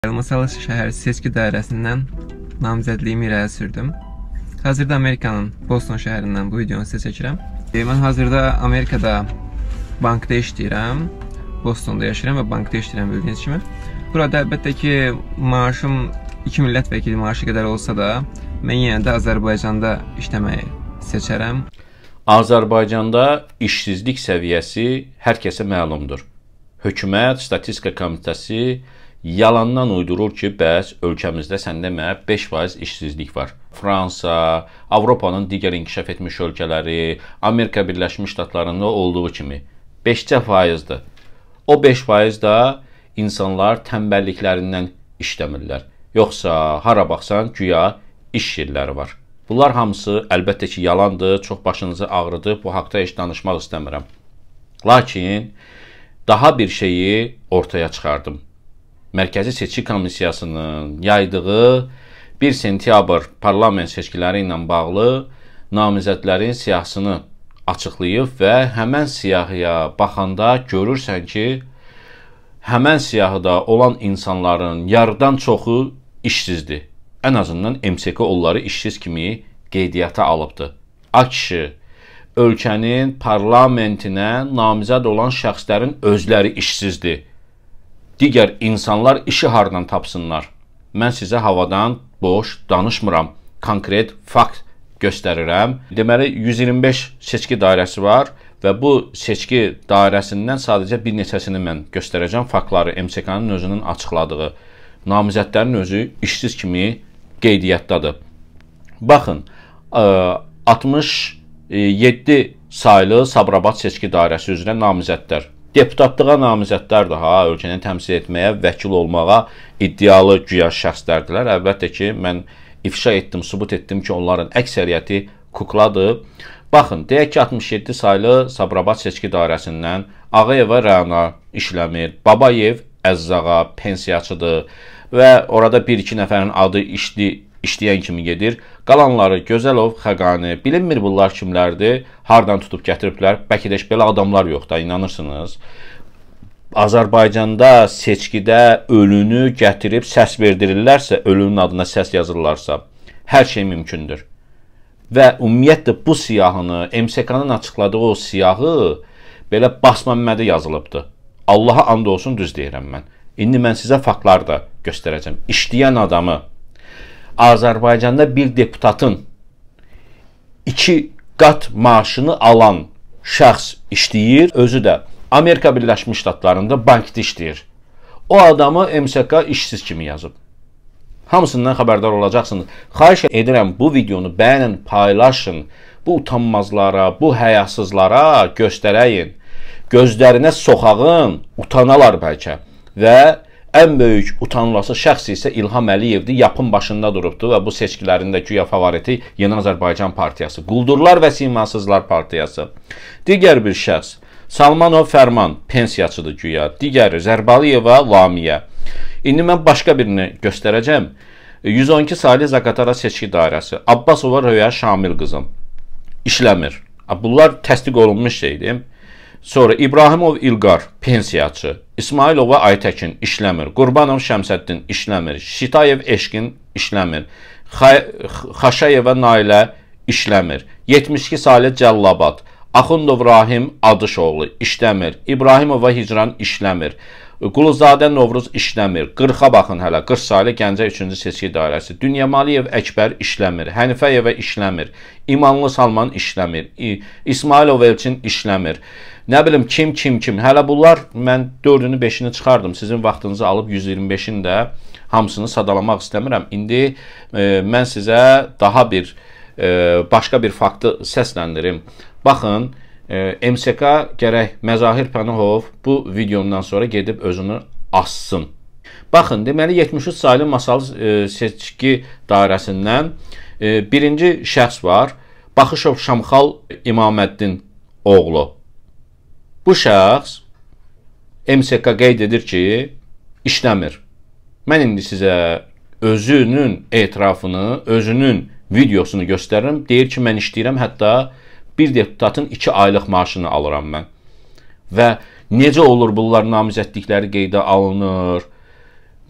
Masalı şəhər seçki dairəsindən namizədliyimi irəli sürdüm. Hazırda Amerikanın Boston şəhərindən bu videonu sizə çəkirəm. Mən hazırda Amerikada bankda işləyirəm. Bostonda yaşayıram və bankda işləyirəm bildiyiniz kimi. Burada əlbəttə ki, maaşım 2 millət vəkili maaşı qədər olsa da, mən yenə də Azərbaycanda işləməyi seçərəm. Azərbaycanda işsizlik səviyyəsi hər kəsə məlumdur. Hökumət, Statistika Komitəsi yalandan uydurur ki, bəs ölkəmizdə sən demə 5% işsizlik var. Fransa, Avropanın digər inkişaf etmiş ölkələri, Amerika Birləşmiş Ştatlarında olduğu kimi 5%'dir. O 5% da insanlar tənbəlliklərindən işləmirlər. Yoxsa hara baxsan güya iş yerləri var. Bunlar hamısı əlbəttə ki, yalandır, çox başınızı ağrıdır, bu haqda heç danışmaq istəmirəm. Lakin daha bir şeyi ortaya çıxardım. Mərkəzi Seçki Komissiyasının yaydığı 1 sentyabr parlament seçkiləri ilə bağlı namizədlərin siyahısını açıqlayıb və həmən siyahıya baxanda görürsən ki, həmən siyahıda olan insanların yarıdan çoxu işsizdir. Ən azından MSK onları işsiz kimi qeydiyyata alıbdır. Kişi, ölkənin parlamentinə namizəd olan şəxslərin özləri işsizdir. Digər insanlar işi hardan tapsınlar? Mən sizə havadan boş danışmıram. Konkret fakt göstərirəm. Deməli, 125 seçki dairəsi var və bu seçki dairəsindən sadəcə bir neçəsini mən göstərəcəm. Faktları MSK-nın özünün açıqladığı. Namizədlərin özü işsiz kimi qeydiyyatdadır. Baxın, 67 saylı Sabirabad seçki dairəsi üzrə namizədlər. Deputatlığa namizədlər daha ölkəni təmsil etməyə, vəkil olmağa iddialı güya şəxslərdilər. Əlbəttə ki, mən ifşa etdim, sübut etdim ki, onların əksəriyyəti kukladır. Baxın, deyək ki, 67 saylı Sabirabad seçki dairəsindən Ağayeva Rəna işləmir, Babayev Əzzağa pensiyaçıdır və orada 1-2 nəfərin adı işləyən kimi gedir. Qalanları Gözəlov, Xəqani, bilinmir bunlar kimlərdir, hardan tutub gətiriblər, bəlkə də belə adamlar yoxdur, inanırsınız. Azərbaycanda seçkidə ölünü gətirib səs verdirirlərsə, ölünün adına səs yazırlarsa, hər şey mümkündür. Və ümumiyyətlə bu siyahını, MSK-nın açıqladığı o siyahı belə Basməmmədə yazılıbdır. Allaha and olsun, düz deyirəm mən. İndi mən sizə faktları da göstərəcəm. İşləyən adamı, Azərbaycanda bir deputatın 2 qat maaşını alan şəxs işləyir, özü də Amerika Birləşmiş Ştatlarında bankda işləyir. O adamı MSK işsiz kimi yazıb. Hamısından xəbərdar olacaqsınız. Xahiş edirəm, bu videonu bəyənin, paylaşın. Bu utanmazlara, bu həyasızlara göstərəyin. Gözlərinə soxağın, utanalar bəlkə. Və ən böyük utanılası şəxs isə İlham Əliyevdir, yapın başında durubdur və bu seçkilərində güya favoriti Yeni Azərbaycan Partiyası, Quldurlar və Simasızlar Partiyası. Digər bir şəxs, Salmanov Fərman, pensiyaçıdır güya, digəri Zərbaliyeva Lamiyə. İndi mən başqa birini göstərəcəm. 112 saylı Zaqatala seçki dairəsi, Abbasova Röya Şamil qızım, işləmir. Bunlar təsdiq olunmuş şeydir. Sonra İbrahimov İlqar, pensiyaçı, İsmailova Aytəkin, işləmir, Qurbanov Şəmsəddin, işləmir, Şitayev Eşqin, işləmir, Xaşayeva Nailə, işləmir, 72 saylı Cəllabad, Axundov Rahim Adışoğlu, işləmir, İbrahimova Hicran, işləmir, Quluzadə Novruz, işləmir, 40-a baxın hələ, 40 saylı Gəncə 3-cü seçki dairəsi, Dünyamaliyev Əkbər, işləmir, Hənifəyeva işləmir, İmanlı Salman, işləmir, İsmailov Elçin, işləmir. Nə bilim, kim. Hələ bunlar, mən 4-ünü, 5-ini çıxardım. Sizin vaxtınızı alıb 125-in də hamısını sadalamaq istəmirəm. İndi mən sizə daha bir, başqa bir faktı səsləndirim. Baxın, MSK gərək Məzahir Pənahov bu videondan sonra gedib özünü assın. Baxın, deməli 73 saylı Masalı seçki dairəsindən birinci şəxs var. Baxışov Şamxal İmaməddin oğlu. Bu şəxs MSK qeyd edir ki, işləmir. Mən indi sizə özünün etirafını, özünün videosunu göstərirəm. Deyir ki, mən işləyirəm, hətta bir deputatın 2 aylıq maaşını alıram mən. Və necə olur bunlar namizədlikləri qeydə alınır?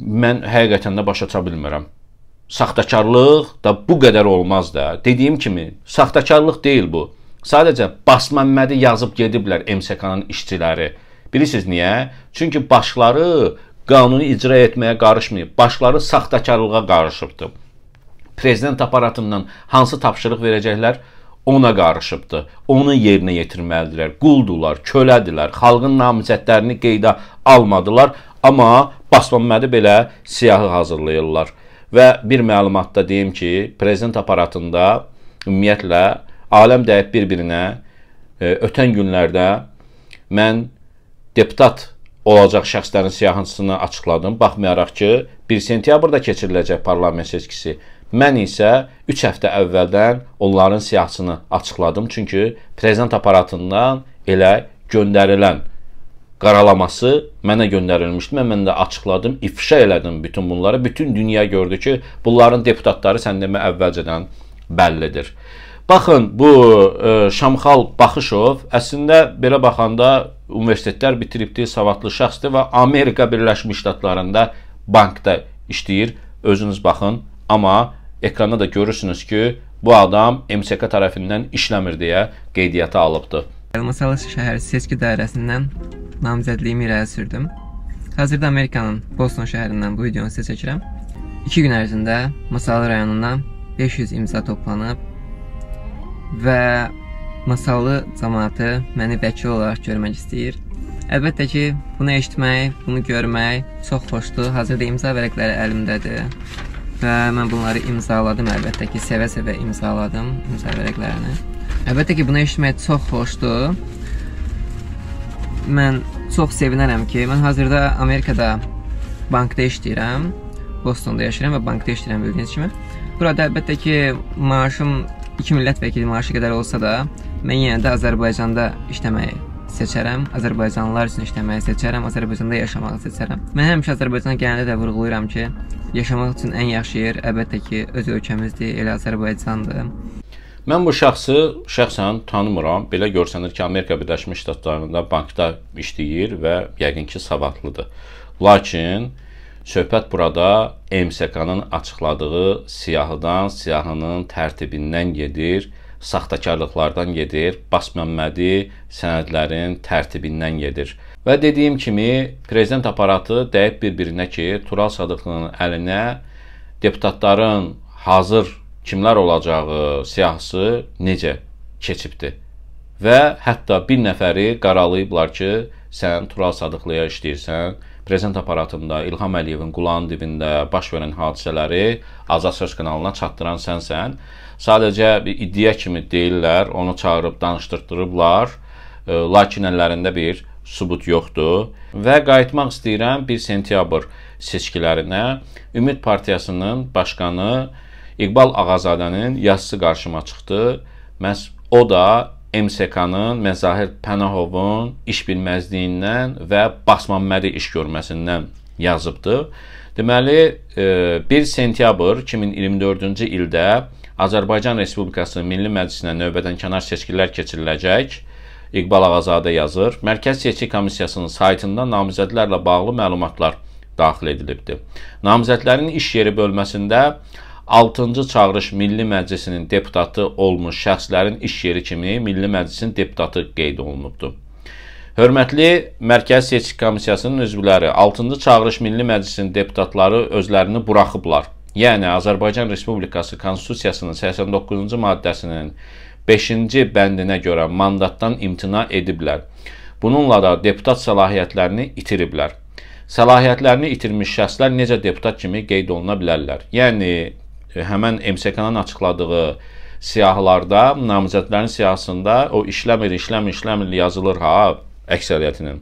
mən həqiqətən də başa çata bilmirəm. Saxtakarlıq da bu qədər olmaz da. Dediyim kimi, saxtakarlıq deyil bu. Sadəcə Basməmmədi yazıb gediblər MSK-nın işçiləri. Bilirsiniz niyə? Çünki başları qanunu icra etməyə qarışmayıb. Başları saxtakarlığa qarışıbdır. Prezident aparatından hansı tapşırıq verəcəklər? Ona qarışıbdır. Onu yerinə yetirməlidirlər. Quldular, kölədilər, xalqın namizədlərini qeydə almadılar. Amma Basməmmədi belə siyahı hazırlayırlar. Və bir məlumatda deyim ki, prezident aparatında ümumiyyətlə aləm dəyib bir-birinə ötən günlərdə mən deputat olacaq şəxslərin siyahısını açıqladım. Baxmayaraq ki, 1 sentyabrda keçiriləcək parlament seçkisi. Mən isə 3 həftə əvvəldən onların siyahısını açıqladım. Çünki prezident aparatından elə göndərilən qaralaması mənə göndərilmişdi. Mən də açıqladım, ifşa elədim bütün bunları. Bütün dünya gördü ki, bunların deputatları sən demə əvvəlcədən bəllidir. Baxın, bu Şamxal Baxışov əslində belə baxanda universitetlər bitiribdir, savadlı şəxsdir və Amerika Birləşmiş Ştatlarında bankda işləyir. Özünüz baxın, amma ekranda da görürsünüz ki, bu adam MSK tərəfindən işləmir deyə qeydiyyata alıbdır. Masallı şəhər seçki dairəsindən namizədliyimi irəli sürdüm. Hazırda Amerikanın Boston şəhərindən bu videonu sizə çəkirəm. 2 gün ərzində Masallı rayonundan 500 imza toplanıb və Masallı cəmaatı məni vəkil olaraq görmək istəyir. Əlbəttə ki, bunu eşitmək, bunu görmək çox xoşdur. Hazırda imza vərəqləri əlimdədir və mən bunları imzaladım. Əlbəttə ki, sevə-sevə imzaladım imza vərəqlərini. Əlbəttə ki, bunu eşitmək çox xoşdur. Mən çox sevinərəm ki, mən hazırda Amerikada bankda işləyirəm. Bostonda yaşayıram və bankda işləyirəm bildiyiniz kimi. Burada əlbəttə ki, maaşım 2 millət vəkili maaşı qədər olsa da, mən yenə də Azərbaycanda işləməyi seçərəm. Azərbaycanlılar üçün işləməyi seçərəm. Azərbaycanda yaşamağı seçərəm. Mən həmişə Azərbaycana gələndə də vurğulayıram ki, yaşamaq üçün ən yaxşı yer əlbəttə ki, öz ölkəmizdir, elə Azərbaycandır. Mən bu şəxsi şəxsən tanımıram. Belə görsənir ki, Amerika Birləşmiş Ştatlarında bankda işləyir və yəqin ki, savadlıdır. Lakin söhbət burada MSK-nın açıqladığı siyahıdan, siyahının tərtibindən gedir, saxtakarlıqlardan gedir, Basməmmədi sənədlərin tərtibindən gedir. Və dediyim kimi, prezident aparatı dəyib bir-birinə ki, Tural Sadıqlının əlinə deputatların hazır kimlər olacağı siyahısı necə keçibdir. Və hətta bir nəfəri qaralayıblar ki, sən Tural Sadıqlıya işləyirsən, prezident aparatında İlham Əliyevin qulağının dibində baş verən hadisələri Azad Söz kanalına çatdıran sənsən. Sadəcə bir iddia kimi deyirlər, onu çağırıb danışdırtdırıblar, lakin əllərində bir sübut yoxdur. Və qayıtmaq istəyirəm 1 sentyabr seçkilərinə. Ümid Partiyasının başqanı İqbal Ağazadənin yazısı qarşıma çıxdı. Məhz o da MSK-nın Məzahir Pənahovun iş bilməzliyindən və Basməmmədi iş görməsindən yazıbdır. Deməli, 1 sentyabr 2024-cü ildə Azərbaycan Respublikası Milli Məclisinə növbədənkənar seçkilər keçiriləcək. İqbal Ağazadə yazır. Mərkəz Seçki Komissiyasının saytında namizədlərlə bağlı məlumatlar daxil edilibdir. Namizədlərin iş yeri bölməsində 6-cı çağırış Milli Məclisinin deputatı olmuş şəxslərin iş yeri kimi Milli Məclisin deputatı qeyd olunubdur. Hörmətli Mərkəzi Seçki Komissiyasının üzvləri, 6-cı çağırış Milli Məclisinin deputatları özlərini buraxıblar. Yəni, Azərbaycan Respublikası Konstitusiyasının 89-cu maddəsinin 5-ci bəndinə görə mandatdan imtina ediblər. Bununla da deputat səlahiyyətlərini itiriblər. Səlahiyyətlərini itirmiş şəxslər necə deputat kimi qeyd oluna bilərlər. Yəni, həmən MSK-nın açıqladığı siyahılarda, namizədlərin siyahısında o işləmir yazılır əksəriyyətinin.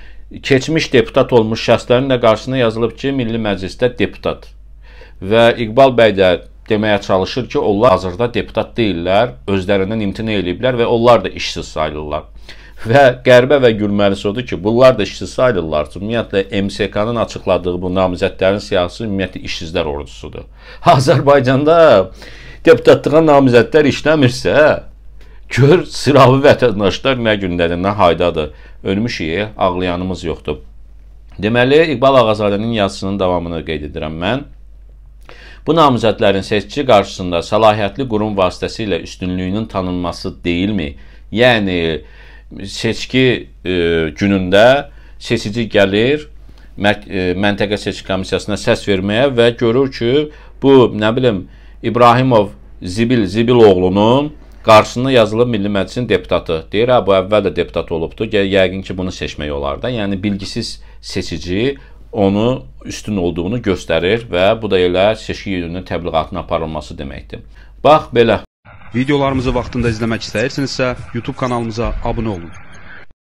Keçmiş deputat olmuş şəxslərin də qarşısına yazılıb ki, Milli Məclisdə deputat. Və İqbal bəy də deməyə çalışır ki, onlar hazırda deputat deyirlər, özlərindən imtina ediblər və onlar da işsiz sayılırlar. Və qəribə və gülməlisi odur ki, bunlar da işsiz sayılırlar. Ümumiyyətlə, MSK-nın açıqladığı bu namizədlərin siyahısı ümumiyyətlə işsizlər ordusudur. Azərbaycanda deputatlığa namizədlər işləmirsə, gör sıravi vətəndaşlar nə gündədir, nə haydadır. Ölmüşük, ağlayanımız yoxdur. Deməli, İqbal Ağazadənin yazısının davamını qeyd edirəm mən. Bu namizədlərin seçici qarşısında səlahiyyətli qurum vasitəsilə üstünlüyünün tanınması deyilmi? Yəni, seçki günündə seçici gəlir, məntəqə seçki komissiyasına səs verməyə və görür ki, bu, nə bilim, İbrahimov Zibiloğlu'nun qarşısında yazılıb Milli Məclisin deputatı. Deyir, bu əvvəl də deputat olubdur, yəqin ki, bunu seçmək olar da. Yəni, bilgisiz seçici onu üstün olduğunu göstərir və bu da elə seçki gününün təbliğatına aparılması deməkdir. Bax, belə. Videolarımızı vaxtında izləmək istəyirsinizsə, YouTube kanalımıza abunə olun.